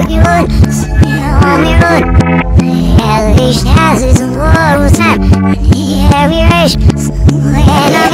you would, on me road. At least as is a war time. Every race, when I'm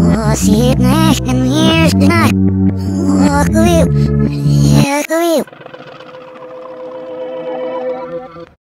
see it next and here's the night. Walk with you,